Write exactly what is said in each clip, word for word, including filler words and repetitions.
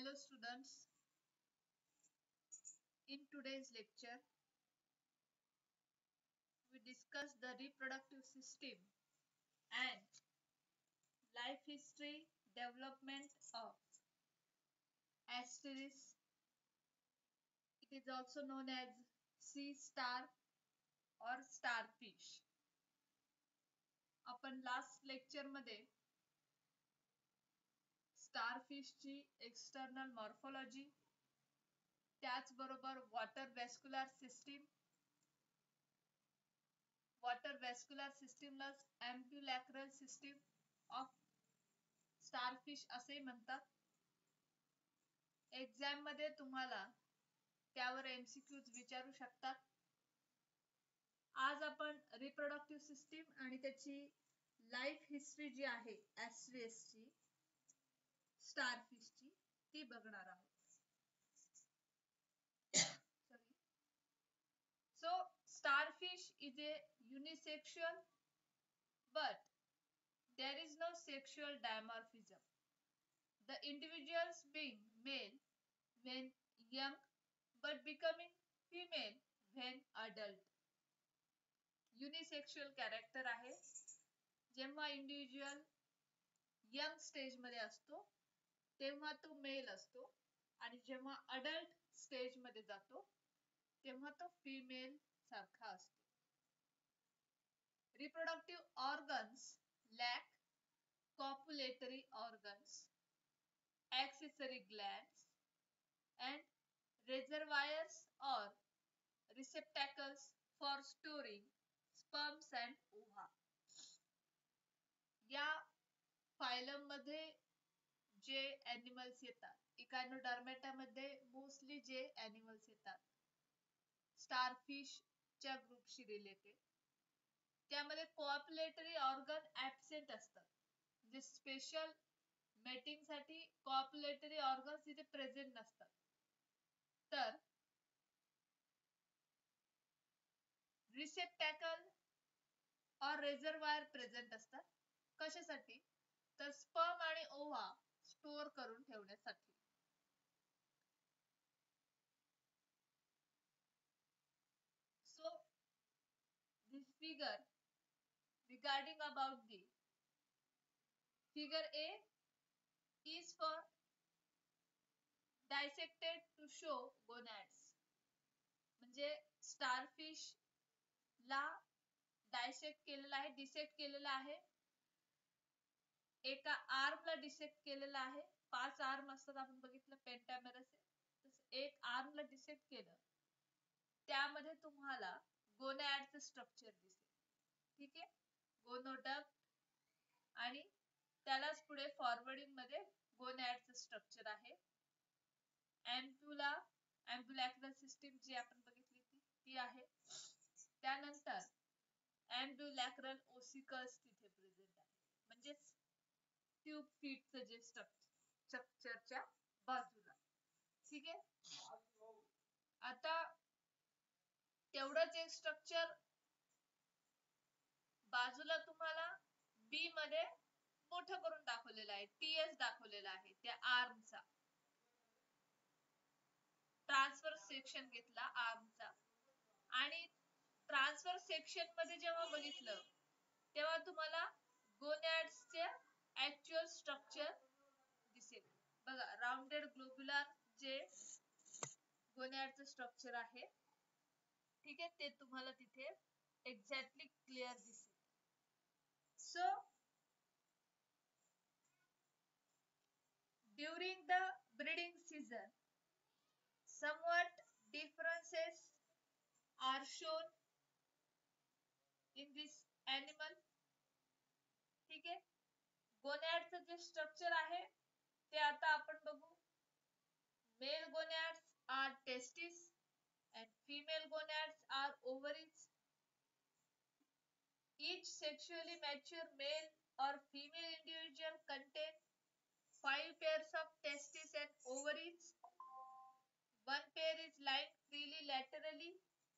Hello students, in today's lecture we discuss the reproductive system and life history development of asterisk. It is also known as sea star or starfish. आपण last lecture मध्ये स्टारफिशची external morphology, त्याचबरोबर water vascular system, water vascular सिस्टीमला ambulacral system of starfish असे म्हणतात. Exam मध्ये तुम्हाला त्यावर एमसीक्यूज विचारू शकतात. आज आपण रिप्रोडक्टिव्ह सिस्टीम आणि त्याची लाईफ हिस्ट्री जी आहे ॲस्ट्रियसची, स्टारफिशची, ती बघणार आहोत. Sorry. So, starfish is a unisexual, but there is no sexual dimorphism. The individuals being male when young, but becoming female when adult. Unisexual character आहे. जेव्हा इंडिव्हिज्युअल यंग स्टेज मध्ये असतो तेव्हा तो मेल असतो आणि जेव्हा अडल्ट स्टेज मध्ये जातो तेव्हा तो फिमेल सारखा असतो. Reproductive organs lack copulatory organs, accessory glands, and reservoirs or receptacles for storing sperms and ova. या फायलम मध्ये जे एनिमल्स येतात, इकायनोडर्मेटा मध्ये मोस्टली जे एनिमल्स येतात स्टारफिश च्या ग्रुपशी रिलेटेड, त्यामध्ये कोऑप्युलेटरी ऑर्गन ऍब्सेंट असतात. म्हणजे स्पेशल मेटिंग साठी कोऑप्युलेटरी ऑर्गन्स इथे प्रेझेंट नसतात. तर रिसेप्टॅकल और रेझर्वायर प्रेझेंट असतात. कशासाठी? तर स्पर्म आणि ओव्हा स्टोअर करून ठेवण्यासाठी. So this figure regarding about the figure A is for dissected to show gonads. म्हणजे स्टारफिश ला डायसेक्ट केलेला आहे, डिसेक्ट केलेला आहे. एका आर्मला डिसेक्ट केलेला आहे. पाच आर्म असतात, आपण बघितलं पेंटामेरस आहे. एक आर्मला डिसेक्ट केलं, त्यामध्ये तुम्हाला गोनॅडचं स्ट्रक्चर दिसेल. ठीक आहे, गोनोडक्ट आणि त्यालाच पुढे फॉरवर्डिंग मध्ये गोनॅडचं स्ट्रक्चर आहे. एम्प्युला एम्ब्युलॅक्रल सिस्टीम जी आपण बघितली ती ती आहे. त्यानंतर एम्ब्युलॅक्रल ओसिकल्स तिथे प्रेझेंट आहे, म्हणजे ट्यूब फीटचं जे स्ट्रक्चरच्या बाजूला. ठीक आहे, आता तेवढंच एक स्ट्रक्चर बाजूला तुम्हाला बी मध्ये मोठं करून दाखवलेलं आहे, टीएस दाखवलेला आहे त्या आर्मचा. ट्रान्सफर सेक्शन घेतला आर्मचा आणि ट्रान्सफर सेक्शन मध्ये जेव्हा बघितलं तेव्हा तुम्हाला गोनॅड्सचे ऍक्च्युअल स्ट्रक्चर दिसेल. बघा, राउंडेड ग्लोब्युलर जे गोनॅडचं स्ट्रक्चर आहे, ठीक आहे, ते तुम्हाला तिथे एक्झॅक्टली क्लिअर दिसेल. So, during the breeding season, somewhat differences are shown in this animal. ठीक आहे, गोनॅडचं जे स्ट्रक्चर आहे ते आता आपण बघू. Male gonads are testis and female gonads are ovaries. Each sexually mature male or female individual contain five pairs of testes and ovaries. One pair is lying freely laterally.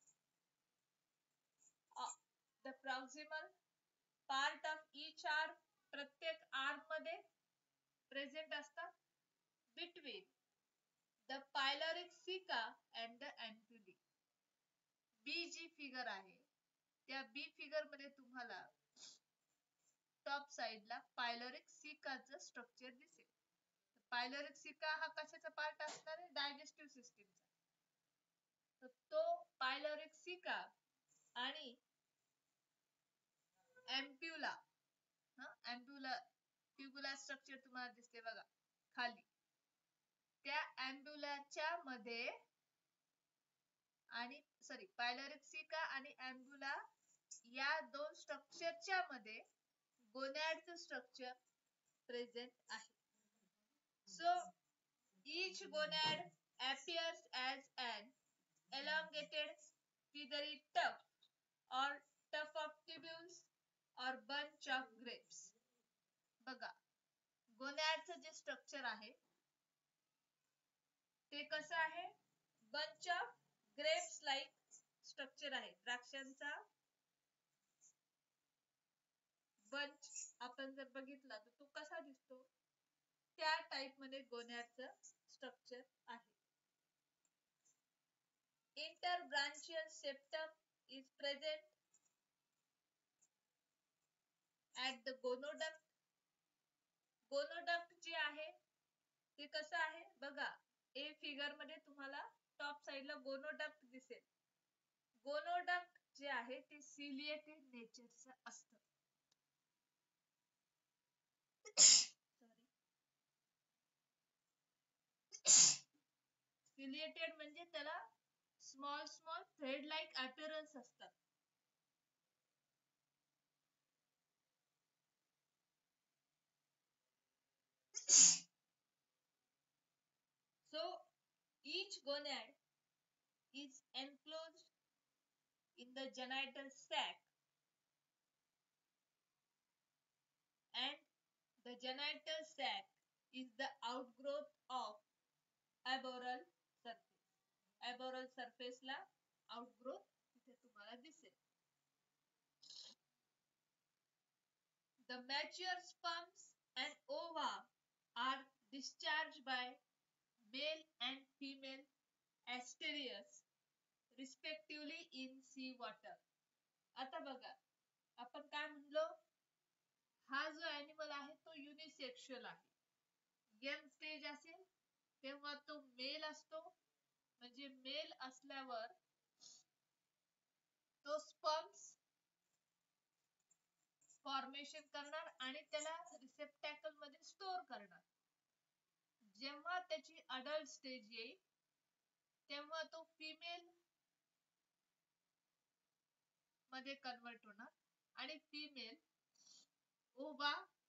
Uh, the proximal part of each arm, प्रत्येक arm मध्ये present असतात. Between the pyloric caeca and the ampullae. B G figure आहे त्या बी figure मध्ये तुम्हाला top साइडला पायलॉरिक सिकाचं structure दिसेल. पायलॉरिक सिका हा कशाचा पार्ट असणार आहे? डायजेस्टिव्ह सिस्टीमचा. तर तो पायलॉरिक सिका आणि अँप्युला, हा अँप्युला ट्युब्युलर स्ट्रक्चर तुम्हाला दिसते बघा खाली. त्या अँप्युलाच्या मध्ये आणि सॉरी पायलॉरिक सिका आणि अँप्युला या दोन स्ट्रक्चरच्या मध्ये गोनॅडचं स्ट्रक्चर प्रेझेंट आहे. So each gonad appears as an elongated feathery tuft or tuft of tubules or bunch of grapes. बघा गोनॅडचं जे स्ट्रक्चर आहे ते कसं आहे? Bunch of grapes like structure आहे. द्राक्षांचा बंच आपण जर बघितला तर तो कसा दिसतो? त्या टाइप मध्ये गोनॅडचं स्ट्रक्चर आहे. Interbranchial septum is present at the gonoduct. Gonoduct जे आहे ते कसं आहे बघा, ए फिगर मध्ये तुम्हाला टॉप साइडला गोनोडक्ट दिसेल. गोनोडक्ट जे आहे ते सिलिएटेड नेचरचं असतं. सिलिएटेड म्हणजे त्याला small small thread like appearance असतात. So each gonad is enclosed in the genital sac and the genital sac is the outgrowth of aboral surface. Aboral surface ला outgrowth इथे तुम्हाला दिसेल. The mature sperms and ova are discharged by male and female asterias respectively in sea water. आता बघा आपण काय म्हणलो, हा जो ॲनिमल आहे तो युनिसेक्शुअल आहे. यंग स्टेज असेल तेव्हा तो मेल असतो, म्हणजे मेल असल्यावर तो स्पर्म्स फॉर्मेशन करणार आणि त्याला रिसेप्टॅकल मध्ये स्टोअर करणार. जेव्हा त्याची अडल्ट स्टेज येईल तेव्हा तो फिमेल मध्ये कन्वर्ट होणार आणि फिमेल ओवा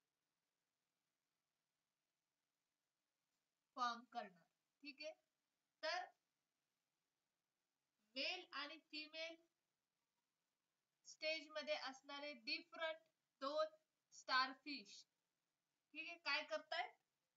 फॉर्म करणार. ठीक आहे. तर मेल आणि फिमेल स्टेज मध्ये असणारे डिफरंट दोन स्टारफिश ठीक आहे काय करतायत?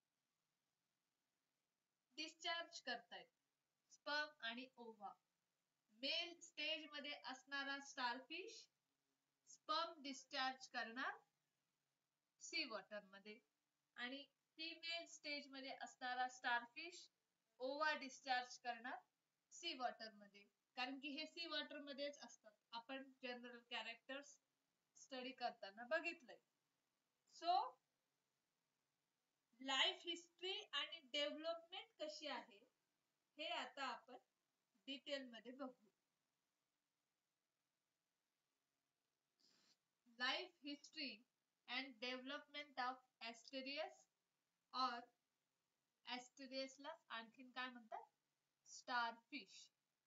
डिस्चार्ज करतायत स्पर्म आणि ओवा. मेल स्टेज मध्ये असणारा स्टारफिश स्पर्म डिस्चार्ज करणार सी वॉटर मध्ये आणि फीमेल स्टेज मध्ये असणारा स्टारफिश ओवा डिस्चार्ज करणार सी वॉटर मध्ये, कारण की हे सी वॉटर मध्येच असतात. आपण जनरल कॅरेक्टर्स स्टडी करताना बघितलंय. सो लाईफ हिस्ट्री आणि डेव्हलपमेंट कशी आहे हे आता आपण डिटेल मध्ये बघू. Life history and development of Asterias और ॲस्टेरियसला आणखीन काय म्हणतात? Starfish.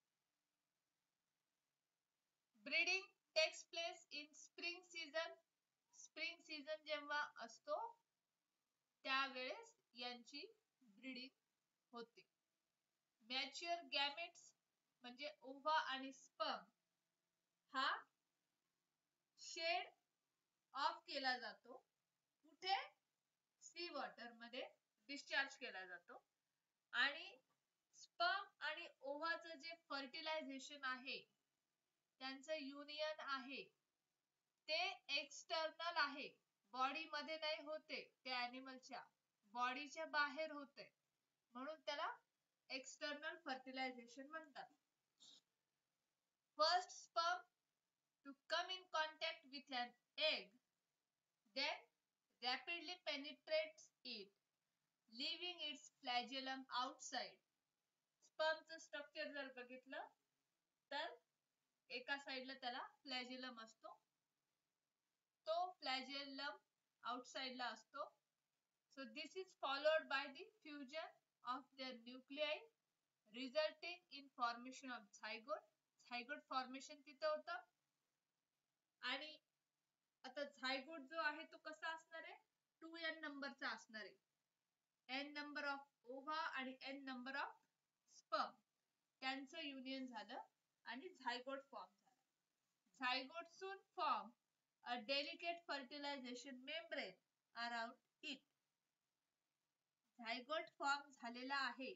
Breeding takes place in spring season. Spring season जेव्हा असतो त्यावेळेस यांची ब्रीडिंग होते. मॅच्युअर गॅमेट्स म्हणजे ओव्हा आणि स्पर्म हा शेड ऑफ केला जातो. कुठे? सी वॉटर मध्ये डिस्चार्ज केला जातो आणि स्पर्म आणि ओव्हाचं जे फर्टिलायझेशन आहे त्यांचं युनियन आहे ते एक्सटर्नल आहे. बॉडी मध्ये नाही होते, त्या ॲनिमलच्या बॉडीच्या बाहेर होते म्हणून त्याला एक्सटर्नल फर्टिलायझेशन म्हणतात. First sperm to come in contact with an egg, then rapidly penetrates it, leaving its flagellum outside. स्पर्मचं स्ट्रक्चर जर बघितलं तर एका साईडला त्याला फ्लॅजेलम असतो, तो फ्लॅजेलम आउटसाइडला असतो. So this is followed by the fusion of their nuclei resulting in formation of zygote. Zygote formation तिथं होतं. आणि आता झायगोट जो आहे तो कसा असणार आहे, टू एन नंबरचा असणार आहे. एन नंबर ऑफ ओव्हा आणि एन नंबर ऑफ स्पर्म त्यांचं युनियन झालं आणि झायगोट फॉर्म झाला. Zygote soon form a delicate fertilization membrane around it. Zygote form झालेला आहे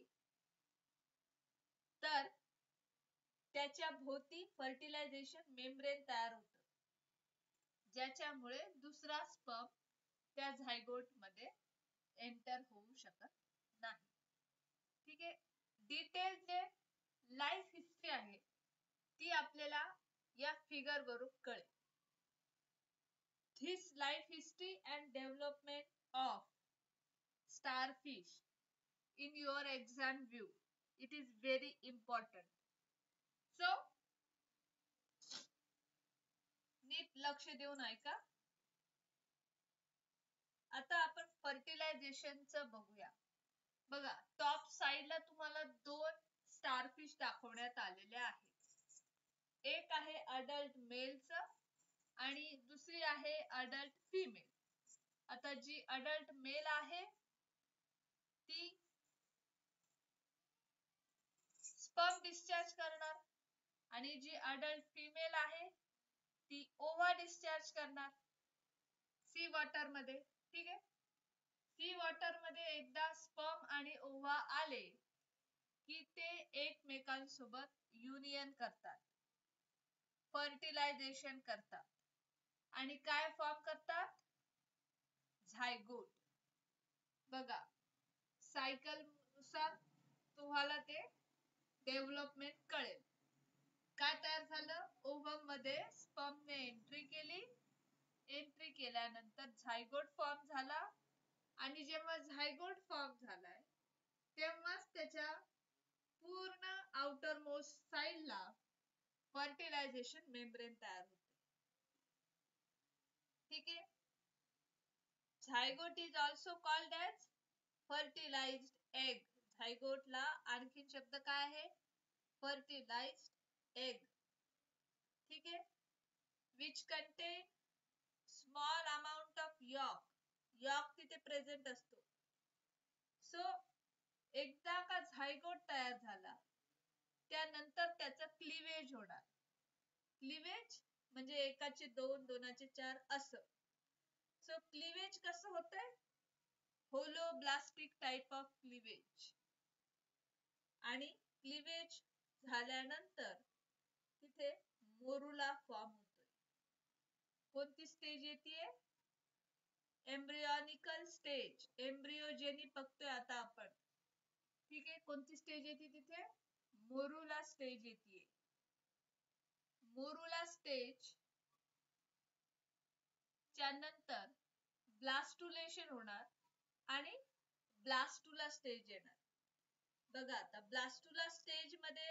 तर त्याच्या भोवती फर्टिलायझेशन मेम्ब्रेन तयार होतं, ज्याच्यामुळे दुसरा स्पर्म त्या झायगोट मध्ये एंटर होऊ शकत नाही. ठीक आहे. डिटेल जे लाईफ हिस्ट्री आहे ती आपल्याला या फिगर वरून कळेल. This life history and development of starfish in your exam view, it is very important. So नीट लक्ष देऊन ऐका. आता आपण फर्टिलायझेशनचं बघूया. बघा, टॉप साइडला तुम्हाला दोन स्टारफिश दाखवण्यात आलेले आहेत. एक आहे अडल्ट मेलचं आणि दुसरी आहे अडल्ट फिमेल. आता जी अडल्ट मेल आहे ती स्पर्म डिस्चार्ज करणार आणि जी अडल्ट फिमेल आहे ती ओव्हा डिस्चार्ज करणार सी वॉटर मध्ये. ठीक आहे. सी वॉटर मध्ये एकदा स्पर्म आणि ओव्हा आले की ते एकमेकांसोबत युनियन करतात, फर्टिलायझेशन करतात आणि काय फॉर्म करतात, झायगोट. बघा, सायकल नुसार तुम्हाला ते डेव्हलपमेंट कळेल. काय तयार झालं, ओव्हम मध्ये स्पर्मने एंट्री केली, एंट्री केल्यानंतर झायगोट फॉर्म झाला आणि जेव्हा झायगोट फॉर्म झालाय तेव्हाच त्याच्या पूर्ण आउटर मोस्ट साइडला फर्टिलायझेशन मेम्ब्रेन तयार होते. ठीक आहे. Zygote is also called as fertilized egg. झायगोटला आणखी शब्द काय आहे, फर्टिलाइज्ड एग. ठीक आहे. Which contain small amount of yolk. Yolk तिथे प्रेझेंट असतो. सो एकदा का झायगोट तयार झाला त्यानंतर त्याचं क्लिवेज होणार. क्लिवेज म्हणजे एकाचे दोन, दोनाचे चार असं. सो क्लिवेज कसं होतंय, होलोब्लास्टिक टाइप ऑफ क्लिवेज. आणि क्लिवेज झाल्यानंतर तिथे मोरुला फॉर्म होतोय. कोणती स्टेज येते, एम्ब्रियोनिकल स्टेज. एम्ब्रियोजेनी बघतोय आता आपण. ठीक आहे. कोणती स्टेज येते तिथे, मोरुला स्टेज येते. मोरुला स्टेज च्या नंतर ब्लास्टुलेशन होणार आणि ब्लास्टुला स्टेज येणार. बघा, आता ब्लास्टुला स्टेज मध्ये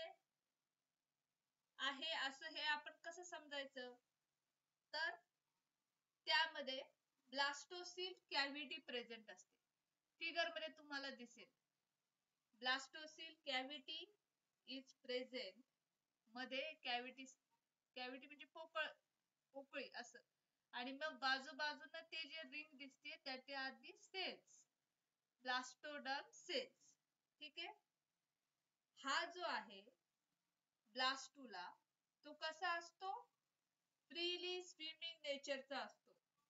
आहे असं हे आपण कसं समजायचं, तर त्यामध्ये ब्लास्टोसिल कॅव्हिटी प्रेझेंट असते. फिगर मध्ये तुम्हाला दिसेल ब्लास्टोसिल कॅव्हिटी इज प्रेझेंट. मध्ये कॅव्हिटी, कॅव्हिटी म्हणजे पोकळ, पोकळी असं. आणि मग बाजूबाजूला ते जे रिंग दिसते त्याच्या आधी सेल्स, ब्लास्टोडर्म सेल्स. ठीक आहे. हा जो आहे ब्लास्टुला तो कसा असतो, फ्रीली स्विमिंग नेचरचा असतो.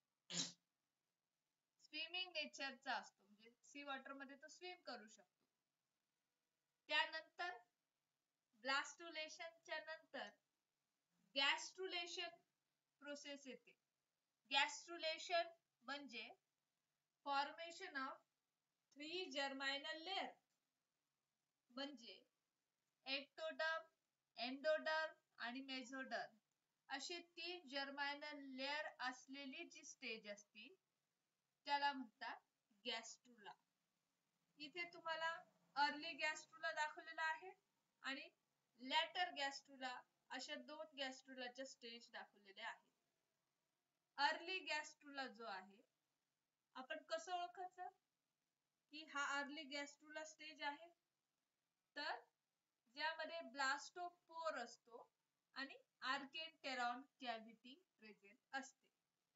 स्विमिंग नेचरचा असतो म्हणजे सी वॉटर मध्ये तो स्विम करू शकतो. त्यानंतर ब्लास्टुलेशनच्या नंतर गॅस्ट्रुलेशन प्रोसेस येते. गॅस्ट्रुलेशन म्हणजे formation of three germinal layer. म्हणजे एक्टोडर्म, एंडोडर्म आणि मेसोडर्म असे तीन जर्मायनल लेअर असलेली जी स्टेज असती त्याला म्हणतात गॅस्ट्रुला. इथे तुम्हाला अर्ली गॅस्ट्रुला दाखवलेला आहे आणि लॅटर गॅस्ट्रुला अशा दोन गॅस्ट्रुलाच्या स्टेज दाखवलेल्या आहेत. अर्ली गॅस्ट्रुला जो आहे आपण कसं ओळखायचं की हा अर्ली गॅस्ट्रुला स्टेज आहे, तर ज्यामध्ये ब्लास्टोपोर असतो आणि आर्केंटेरॉन कॅव्हिटी प्रेझेंट असते.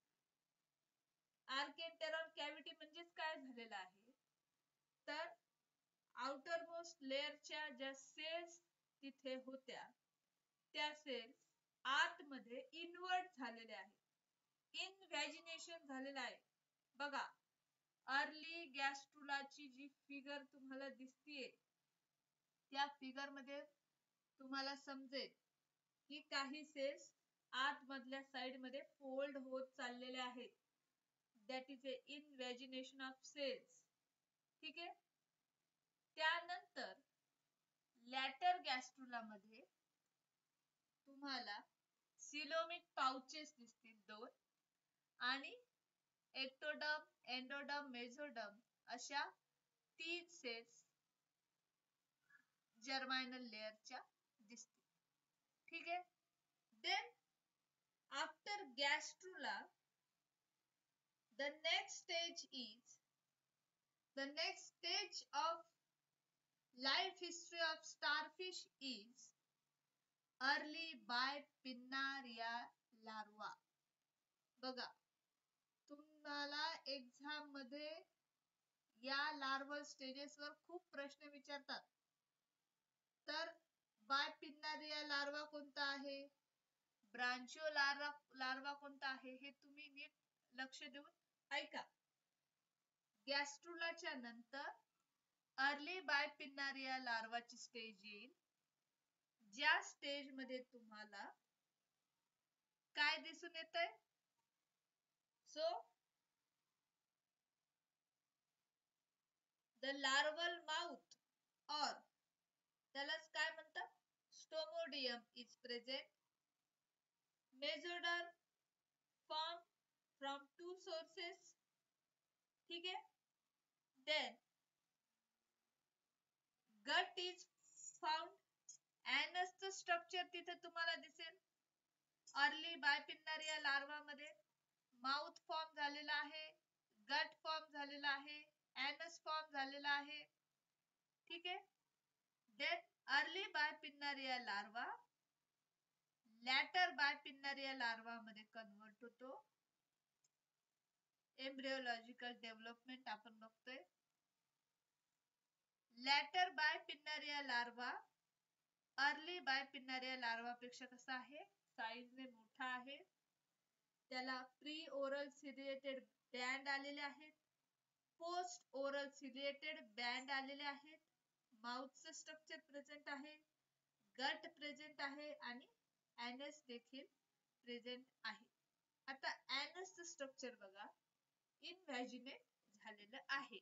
आर्केंटेरॉन कॅव्हिटी म्हणजेच काय झालेलं आहे, तर आउटर मोस्ट लेअरच्या ज्या सेल्स तिथे होत्या त्या सेल्स आतमध्ये इन्व्हर्ट झालेल्या आहेत, इनव्हॅजिनेशन झालेलं आहे. बघा, अर्ली गॅस्ट्रुलाची जी फिगर तुम्हाला दिसतीये त्या फिगर मध्ये तुम्हाला समजेल की काही सेल्स आतमधल्या साइड मध्ये फोल्ड होत चाललेले आहेत. That is a invagination of cells. ठीक आहे. त्यानंतर लॅटर गॅस्ट्रुला मध्ये तुम्हाला सिलोमिक पाउचेस दिसतील दोन आणि एक्टोडर्म, एंडोडर्म, मेसोडर्म अशा तीन सेल्स जर्मायनल लेअरच्या दिसतील. ठीक आहे. Then after gastrula the next stage is the next stage of life history of starfish is early bipinnaria larva. बघा, तुम्हाला एक्झाम मध्ये या लार्वल स्टेजेस वर खूप प्रश्न विचारतात. तर बायपिन्नारिया लार्वा कोणता आहे, ब्रांचिओ लार्वा लार्वा कोणता आहे हे तुम्ही नीट लक्ष देऊन ऐका. गॅस्ट्रुलाच्या नंतर अर्ली बायपिन्नारिया लार्वाची स्टेज येईल, ज्या स्टेज मध्ये तुम्हाला काय दिसून येतंय, सो द लार्वल माउथ और त्यालाच काय म्हणतात stomodeum is present. Mesoderm form from two sources. ठीक आहे. देन गट इज फाउंड. एनसचं स्ट्रक्चर तिथे तुम्हाला दिसेल. अर्ली बायपिन्नारिया लार्वा मध्ये माउथ फॉर्म झालेला आहे, गट फॉर्म झालेला आहे, एनस फॉर्म झालेला आहे. ठीक आहे. Then early bipinnaria larva later bipinnaria larva मध्ये कन्वर्ट होतो. एम्ब्रियोलॉजिकल डेव्हलपमेंट आपण बघतोय. Later bipinnaria larva early bipinnaria larva पेक्षा कसा आहे, साईजने मोठा आहे. त्याला प्री ओरल सिलिएटेड बँड आलेले आहेत, पोस्ट ओरल सिलिएटेड बँड आलेले आहेत. माउथचं स्ट्रक्चर प्रेझेंट आहे, गट प्रेझेंट आहे आणि एनस देखील प्रेझेंट आहे. आता एनसचं स्ट्रक्चर बघा, इनव्हॅजिनेट झालेलं आहे.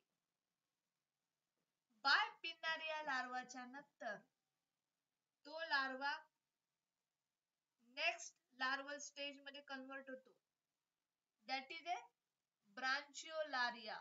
बायपिन्नारिया लार्वाच्या नंतर तो लार्वा नेक्स्ट लार्वल स्टेज मध्ये कन्वर्ट होतो. That is a brachiolaria.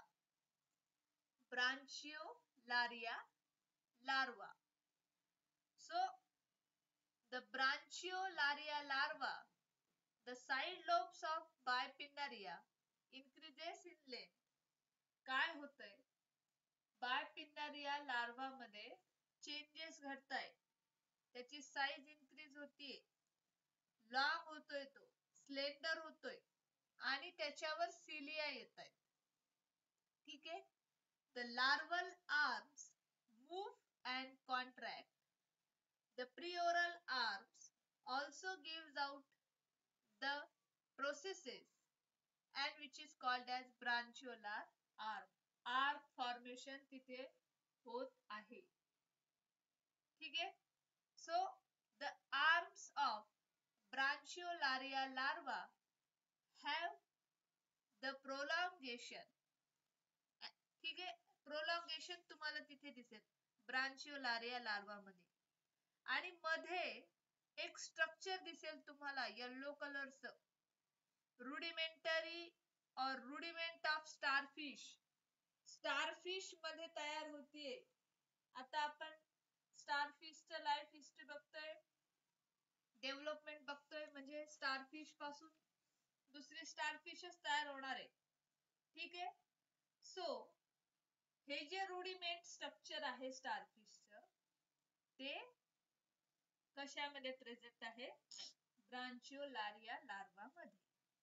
Brachiolaria larva. So the branchiolaria larva, the side lobes of bipinnaria increases in length. काय होतंय, बायपिन्नारिया लार्वा मध्ये चेंजेस घडताय, त्याची साईज इन्क्रीज होतीये, लॉंग होतोय, तो स्लेंडर होतोय आणि त्याच्यावर सिलिया येत आहेत. ठीक आहे. The larval arms move and contract. The preoral arms also gives out the processes and which is called as branchiolar arm. Arm formation तिथे होत आहे. ठीक आहे. So the arms of branchiolaria larva have the prolongation. ठीक आहे. prolongation तुम्हाला तिथे दिसेल. ब्रांचिओलारिया लार्वा मध्ये. आणि मध्ये एक स्ट्रक्चर दिसेल तुम्हाला येलो कलरचं, रुडिमेंटरी और रुडिमेंट ऑफ स्टारफिश. स्टारफिश मध्ये तयार होतीये. आता आपण स्टारफिशचं लाईफ हिस्ट्री बघतोय, डेव्हलपमेंट बघतोय, म्हणजे स्टारफिश पासून दुसरी स्टारफिशच तयार होणार आहे. ठीक आहे. सो हे जे रुडिमेंट स्ट्रक्चर आहे स्टारफिशचं, ते कशामध्ये प्रेझेंट आहे? ब्रांचिओलारिया लार्वा मध्ये.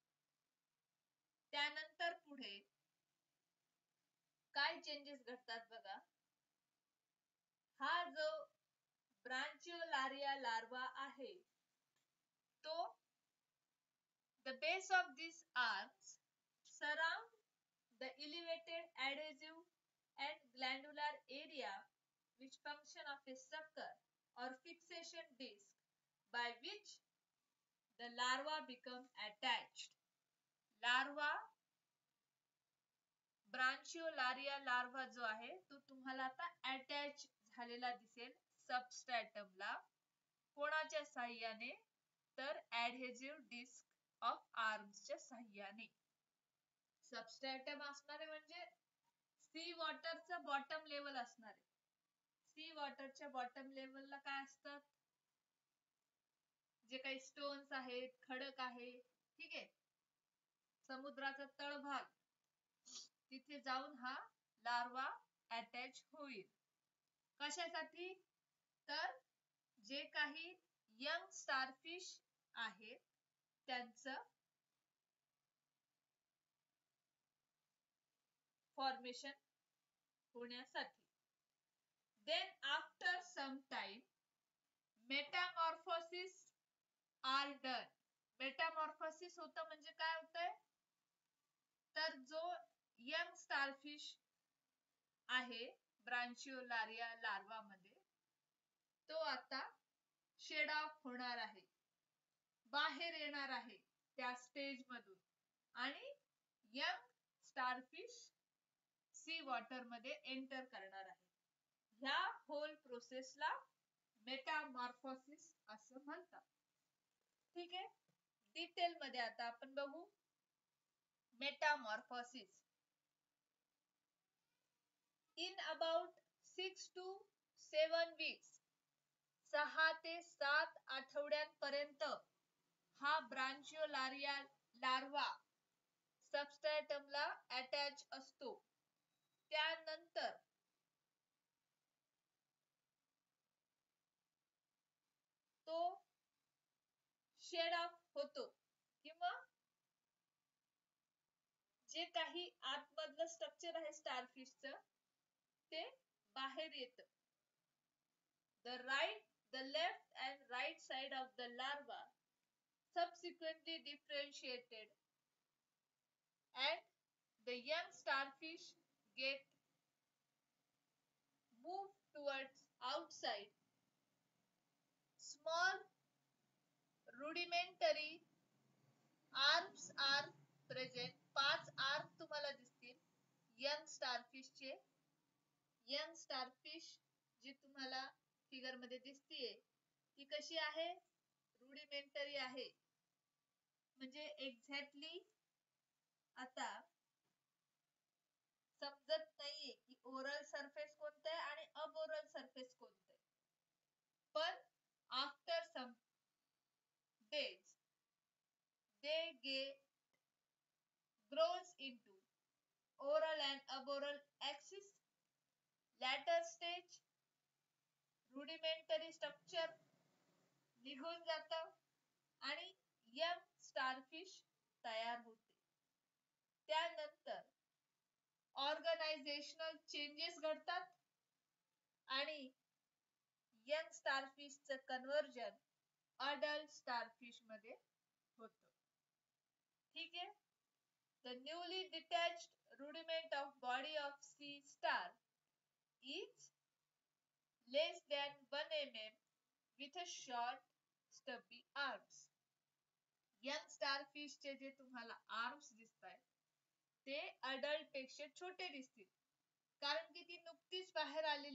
त्यानंतर पुढे काय चेंजेस घडतात बघा. हा जो ब्रांचिओलारिया लार्वा आहे, तो the base of these arms surround the elevated adhesive and glandular area which function of a sucker or fixation disc by which the larva become attached. Larva brachiolaria larva जो आहे तो तुम्हाला आता अटॅच झालेला दिसेल सबस्ट्रॅटमला. कोणाच्या साहाय्याने? तर ऍडहेसिव्ह डिस्क ऑफ आर्म्सच्या साहाय्याने. सबस्ट्रॅटम असणार आहे म्हणजे सी वॉटरचा बॉटम लेवल असणार आहे. सी वॉटरच्या बॉटम लेवलला काय असतात? जे काही स्टोन्स आहेत, खडक आहे, ठीक आहे, समुद्राचा तळभाग, तिथे जाऊन हा लार्वा अटॅच होईल. कशासाठी? तर जे काही यंग स्टारफिश आहेत त्यांचं फॉर्मेशन होण्यासाठी. Then after some time metamorphosis are done. Metamorphosis होतं म्हणजे काय होतंय? तर जो यंग स्टारफिश आहे ब्रांचिओलारिया लार्वा मध्ये, तो आता शेड ऑफ होणार आहे, बाहेर येणार आहे त्या स्टेज मधून, आणि यंग स्टारफिश सी वॉटर मध्ये एंटर करणार आहे. ह्या होल प्रोसेसला मेटामॉर्फोसिस असं म्हणतात. ठीक आहे. डिटेल मध्ये आता आपण बघू metamorphosis. In about six to seven weeks, सहा ते सात आठवड्यांपर्यंत हा ब्रांचिओलारिया लार्वा सबस्ट्रॅटमला अटॅच असतो. त्यानंतर तो शेड ऑफ होतो, किंवा जे काही आतमधलं स्ट्रक्चर आहे स्टारफिशचं ते बाहेर येतं. The right, the left and right side of the larva subsequently differentiated and the young starfish get moved towards outside. Small rudimentary arms are present. पाच आर्म तुम्हाला दिसतील यंग स्टारफिश चे. यंग स्टारफिश जी तुम्हाला फिगर मध्ये दिसतीये ती कशी आहे? रुडिमेंटरी आहे. म्हणजे एक्झॅक्टली आता समजत नाहीये की ओरल सरफेस कोणतं आहे आणि अबोरल सरफेस कोणतं आहे. पण after some days they get grows into oral and aboral axis. Latter stage rudimentary structure निघून जातं आणि यंग स्टारफिश तयार होते. त्यानंतर ऑर्गनायझेशनल चेंजेस घडतात आणि यंग स्टारफिशचं कन्वर्जन अडल्ट स्टारफिश मध्ये होतं. ठीक आहे. The newly detached rudiment of body of sea star is less than one millimeter with a short stubby arms. Young starfish चे जे तुम्हाला आर्म्स दिसतायत ते अडल्ट पेक्षा छोटे दिसतील, कारण की ती नुकतीच बाहेर आलेली आहे.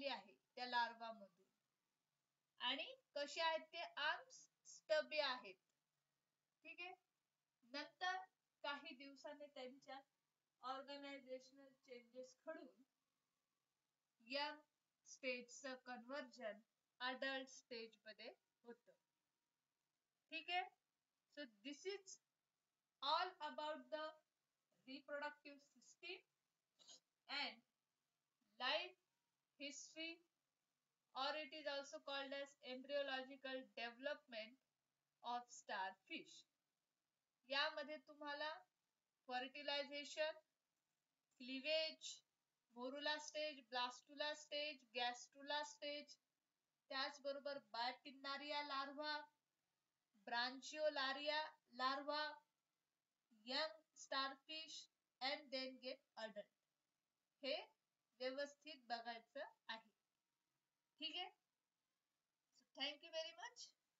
त्या लार्वा मधून. आणि कसे आहेत ते आर्म्स? स्टबी आहेत. ठीक आहे. नंतर काही दिवसांनी त्यांच्या ऑर्गनायझेशनल चेंजेस घडून यंग स्टेजचं कन्वर्जन अडल्ट स्टेज मध्ये होतं. ठीक आहे. So this is all about the reproductive system and life history, or it is also called as embryological development of starfish. यामध्ये तुम्हाला fertilization, cleavage, morula stage, blastula stage, gastrula stage, त्याचबरोबर Bipinnaria larva, Branchiolaria larva, young starfish and then get adult. हे व्यवस्थित बघायचं आहे. ठीक आहे. Thank you very much.